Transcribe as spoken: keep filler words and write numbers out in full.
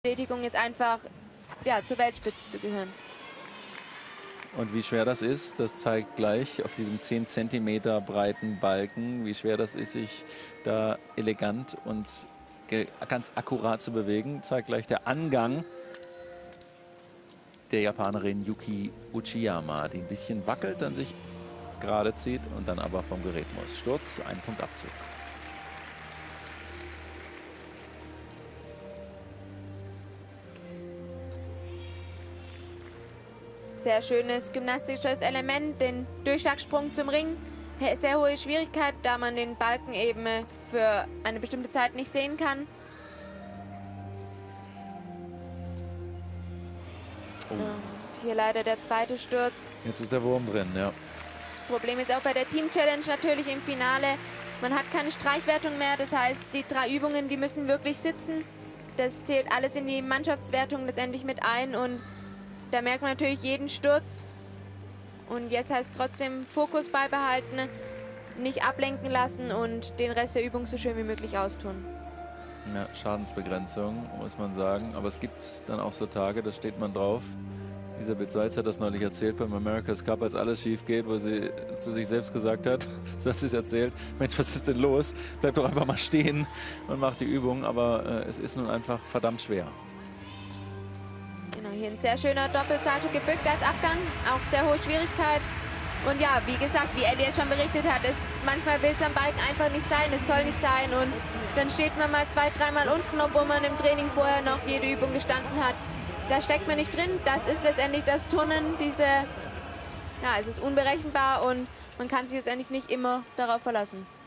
Bestätigung, jetzt einfach ja, zur Weltspitze zu gehören. Und wie schwer das ist, das zeigt gleich auf diesem zehn Zentimeter breiten Balken, wie schwer das ist, sich da elegant und ganz akkurat zu bewegen, zeigt gleich der Angang der Japanerin Yuki Uchiyama, die ein bisschen wackelt, dann sich gerade zieht und dann aber vom Gerät muss. Sturz, ein Punkt Abzug. Sehr schönes gymnastisches Element, den Durchschlagssprung zum Ring. Sehr hohe Schwierigkeit, da man den Balken eben für eine bestimmte Zeit nicht sehen kann. Oh. Hier leider der zweite Sturz. Jetzt ist der Wurm drin, ja. Problem ist auch bei der Team Challenge natürlich im Finale. Man hat keine Streichwertung mehr, das heißt, die drei Übungen, die müssen wirklich sitzen. Das zählt alles in die Mannschaftswertung letztendlich mit ein und da merkt man natürlich jeden Sturz. Und jetzt heißt es trotzdem Fokus beibehalten, nicht ablenken lassen und den Rest der Übung so schön wie möglich austun. Ja, Schadensbegrenzung, muss man sagen. Aber es gibt dann auch so Tage, da steht man drauf. Elisabeth Seitz hat das neulich erzählt beim America's Cup, als alles schief geht, wo sie zu sich selbst gesagt hat, so hat sie es erzählt, Mensch, was ist denn los? Bleib doch einfach mal stehen und mach die Übung. Aber äh, es ist nun einfach verdammt schwer. Genau, hier ein sehr schöner Doppelsalto gebückt als Abgang, auch sehr hohe Schwierigkeit. Und ja, wie gesagt, wie Ellie jetzt schon berichtet hat, es, manchmal will es am Balken einfach nicht sein, es soll nicht sein. Und dann steht man mal zwei, dreimal unten, obwohl man im Training vorher noch jede Übung gestanden hat. Da steckt man nicht drin, das ist letztendlich das Turnen, diese, ja, es ist unberechenbar und man kann sich letztendlich nicht immer darauf verlassen.